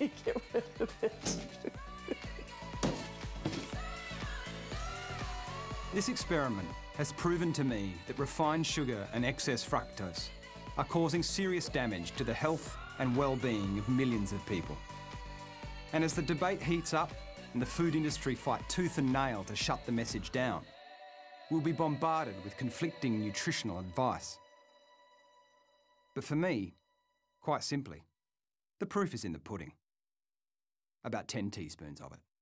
Get rid of it. This experiment has proven to me that refined sugar and excess fructose are causing serious damage to the health and well-being of millions of people. And as the debate heats up and the food industry fight tooth and nail to shut the message down, we'll be bombarded with conflicting nutritional advice. But for me, quite simply, the proof is in the pudding. About 10 teaspoons of it.